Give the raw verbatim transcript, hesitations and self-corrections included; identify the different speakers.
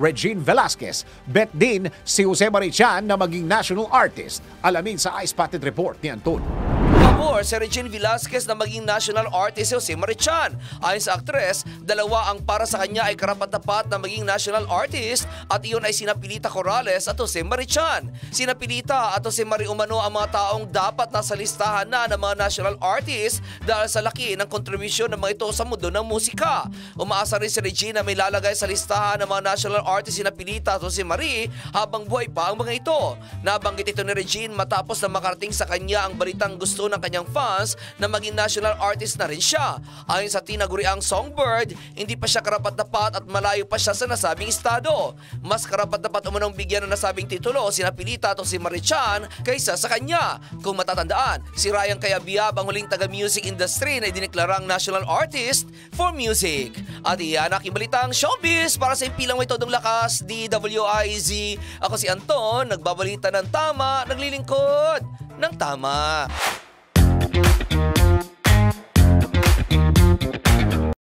Speaker 1: Regine Velasquez. Bet din si Jose Marichan na maging national artist. Alamin sa Eye Spotted Report ni Anton.
Speaker 2: Pabor si Regine Velasquez na maging national artist si Jose Marichan. Ayon sa aktres, dalawa ang para sa kanya ay karapat-dapat na maging national artist at iyon ay sina Pilita Corrales at Jose Marichan. Sina Pilita at Jose Mari umano ang mga taong dapat nasa listahan na ng mga national artists dahil sa laki ng kontribusyon ng mga ito sa mundo ng musika. Umaasa rin si Regine na may lalagay sa listahan ng mga national artists sina Pilita at Jose Mari habang buhay pa ang mga ito. Nabanggit ito ni Regine matapos na makarating sa kanya ang balitang gusto ng kanyang fans na maging national artist na rin siya. Ayon sa tinaguriang Songbird, hindi pa siya karapat-dapat at malayo pa siya sa nasabing estado. Mas karapat-dapat umunong bigyan ng nasabing titulo sina Pilita at si Marichan kaysa sa kanya. Kung matatandaan, si Ryan Cayabyab ang huling taga-music industry na idineklarang national artist for music. At iyan ang balitang showbiz para sa impilang may todong lakas, D W I Z. Ako si Anton, nagbabalita ng tama, naglilingkod ng tama.